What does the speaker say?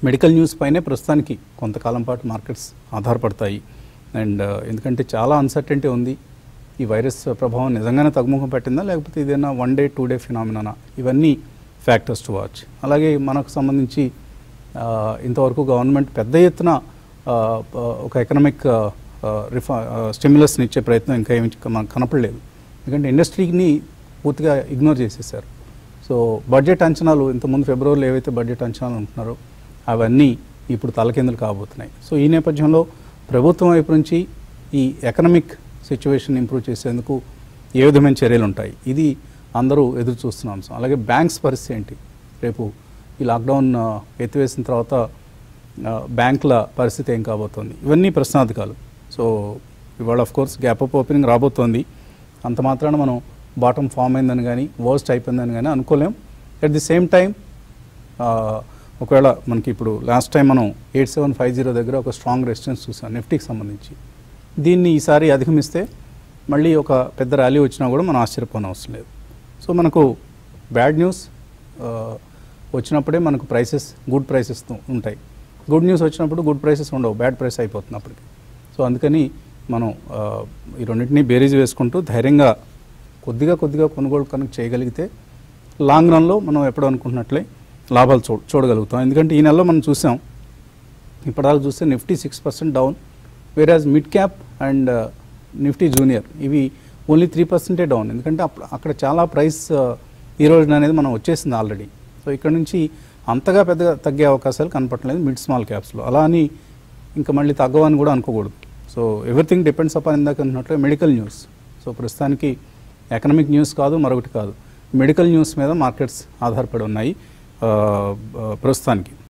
Medical news పైనే ప్రస్తుతానికి కొంతకాలం పాటు మార్కెట్స్ ఆధారపడతాయి. అండ్ ఎందుకంటే చాలా అన్సర్టెంటీ ఉంది. ఈ వైరస్ ప్రభావం నిజంగానే తగ్గుముఖం పట్టిందా, లేకపోతే ఇదేనా 1 డే 2 డే ఫినామినా, ఇవన్నీ ఫ్యాక్టర్స్ టు వాచ్. అలాగే మనకు సంబంధించి ఇంతవరకు గవర్నమెంట్ పెద్ద ఎత్తున ఒక ఎకనామిక్ స్టిమ్యులస్ని ఇచ్చే ప్రయత్నం ఇంకా ఏమి మనకు కనపడలేదు. ఎందుకంటే ఇండస్ట్రీని పూర్తిగా ఇగ్నోర్ చేసేసారు. సో బడ్జెట్ అంచనాలు ఇంతకుముందు ఫిబ్రవరిలో ఏవైతే బడ్జెట్ అంచనాలు ఉంటున్నారో అవన్నీ ఇప్పుడు తలకిందులు కాబోతున్నాయి. సో ఈ నేపథ్యంలో ప్రభుత్వం వైపు నుంచి ఈ ఎకనామిక్ సిచ్యువేషన్ ఇంప్రూవ్ చేసేందుకు ఏ విధమైన చర్యలు ఉంటాయి, ఇది అందరూ ఎదురు చూస్తున్న అంశం. అలాగే బ్యాంక్స్ పరిస్థితి ఏంటి, రేపు ఈ లాక్డౌన్ ఎత్తివేసిన తర్వాత బ్యాంకుల పరిస్థితి ఏం కాబోతోంది, ఇవన్నీ ప్రశ్నార్థకాలు. సో ఇవాళ ఆఫ్కోర్స్ గ్యాప్ అప్ ఓపెనింగ్ రాబోతోంది. అంత మాత్రాన మనం బాటమ్ ఫామ్ అయిందని కానీ వర్స్ట్ అయిపోయిందని కానీ అనుకోలేం. అట్ ది సేమ్ టైం ఒకవేళ మనకి ఇప్పుడు లాస్ట్ టైం మనం 8750 దగ్గర ఒక స్ట్రాంగ్ రెసిస్టెన్స్ చూసాం నిఫ్టీకి సంబంధించి. దీన్ని ఈసారి అధిగమిస్తే మళ్ళీ ఒక పెద్ద ర్యాలీ వచ్చినా కూడా మనం ఆశ్చర్యపోని అవసరం లేదు. సో మనకు బ్యాడ్ న్యూస్ వచ్చినప్పుడే మనకు ప్రైసెస్ గుడ్ ప్రైసెస్ ఉంటాయి, గుడ్ న్యూస్ వచ్చినప్పుడు గుడ్ ప్రైసెస్ ఉండవు, బ్యాడ్ ప్రైస్ అయిపోతుంది అప్పటికి. సో అందుకని మనం ఈ రెండింటినీ బేరీజ్ వేసుకుంటూ ధైర్యంగా కొద్దిగా కొనుగోలు కనుక చేయగలిగితే లాంగ్ రన్లో మనం ఎప్పుడు అనుకుంటున్నట్లే లాభాలు చూడగలుగుతాం. ఎందుకంటే ఈ నెలలో మనం చూసాం, ఇప్పటిదాకా చూస్తే నిఫ్టీ 6% డౌన్, వేరాజ్ mid cap and Nifty junior ఇవి ఓన్లీ 3% డౌన్. ఎందుకంటే అక్కడ చాలా ప్రైస్ ఈ రోజున అనేది మనం వచ్చేసింది ఆల్రెడీ. సో ఇక్కడ నుంచి అంతగా పెద్దగా తగ్గే అవకాశాలు కనపడలేదు మిడ్ స్మాల్ క్యాప్స్లో. అలా అని ఇంకా మళ్ళీ తగ్గవని కూడా అనుకోకూడదు. సో ఎవ్రీథింగ్ డిపెండ్స్ అపాన్ ఇందాక అన్నట్లు మెడికల్ న్యూస్. సో ప్రస్తుతానికి ఎకనామిక్ న్యూస్ కాదు, మరొకటి కాదు, మెడికల్ న్యూస్ మీద మార్కెట్స్ ఆధారపడి ఉన్నాయి ప్రస్తుతానికి.